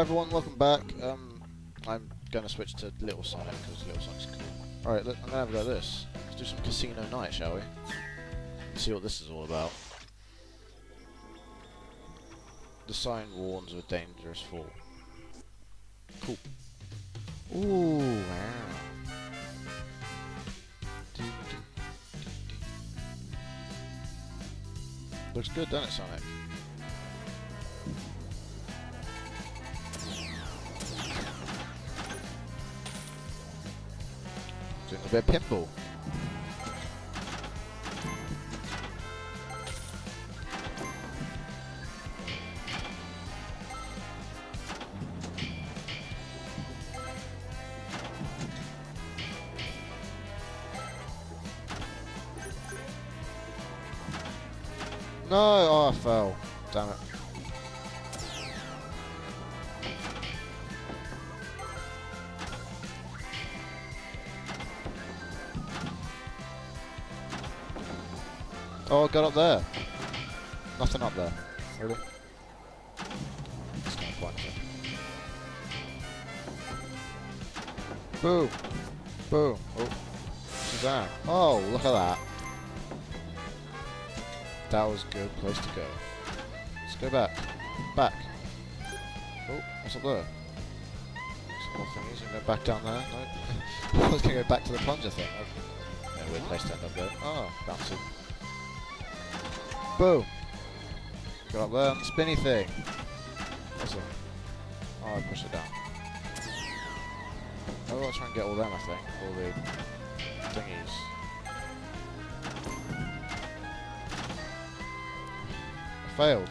everyone, welcome back. I'm going to switch to Little Sonic because Little Sonic's cool. Alright, I'm going to have a go at this. Let's do some Casino Night, shall we? See what this is all about. The sign warns of a dangerous fall. Cool. Ooh, wow. Looks good, doesn't it, Sonic? Doing a bit of pinball. No! Oh, I fell. Damn it. Oh, I got up there. Nothing up there. Really? It's kind of pointless. Boom! Boom! Oh. Shazam! Oh, look at that. That was a good place to go. Let's go back. Back. Oh, what's up there? Some more thingies. You can go back down there. No. I was going to go back to the plunger thing. No weird place to end up there. Oh, bouncy. Boom! Got up there on the spinny thing. What's that? Oh, I push it down. Oh, I'll try and get all them, I think. All the thingies. I failed.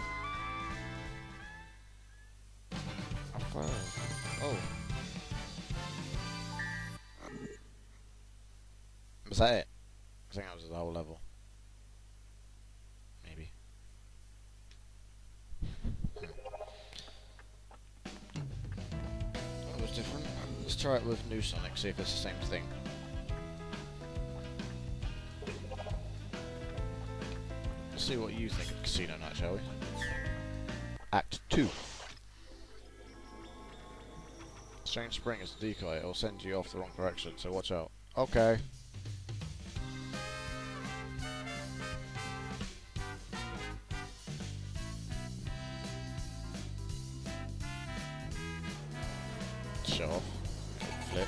I failed. Oh. Was that it? I think that was the whole level. Maybe. That was different. Let's try it with New Sonic, see if it's the same thing. Let's see what you think of Casino Night, shall we? Act 2. Strange Spring is a decoy. It will send you off the wrong direction, so watch out. Okay. Show off. Flip.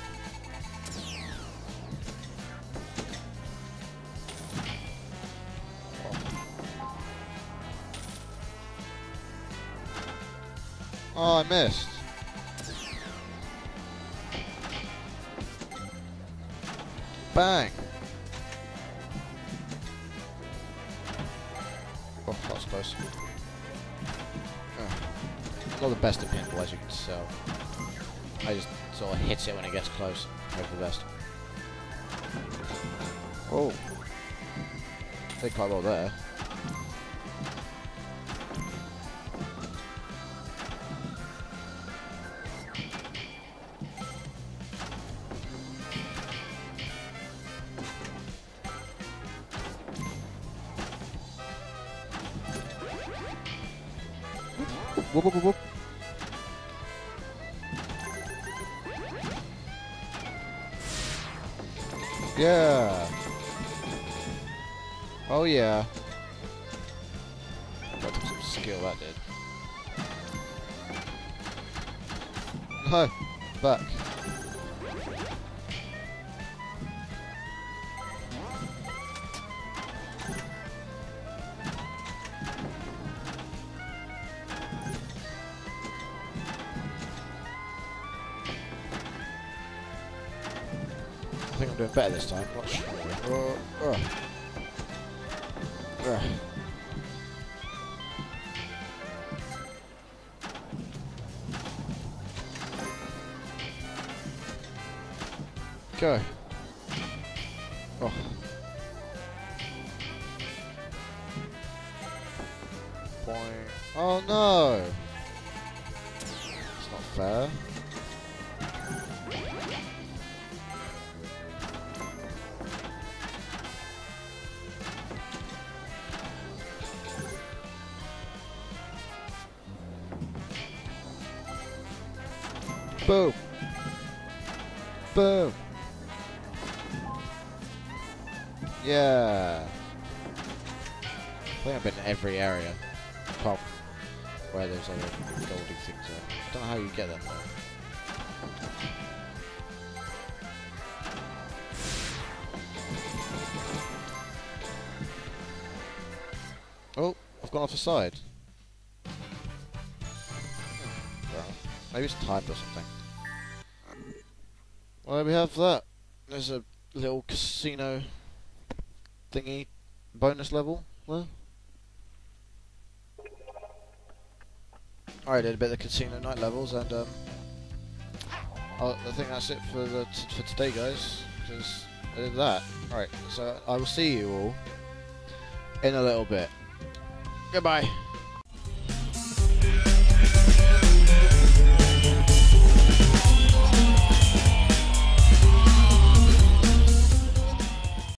Oh, I missed. Bang. Oh, that was close. Not the best at pinball, as you can tell. I just sort of hit it when it gets close. Hope for the best. Oh. Did quite well there. Whoop, whoop, whoop, whoop. Yeah. Oh yeah. That took some skill, that did. No. Back. I think I'm doing better this time, I'm not sure. Go. Oh. Boing. Oh no! It's not fair. Boom. Boom. Yeah. I think I've been in every area, apart from where those other goldy things are. I don't know how you get them though. Oh, I've gone off the side. Well, maybe it's timed or something. Well, there we have that. There's a little casino thingy bonus level there. Alright, did a bit of the casino night levels, and I think that's it for for today, guys. Because I did that. Alright, so I will see you all in a little bit. Goodbye.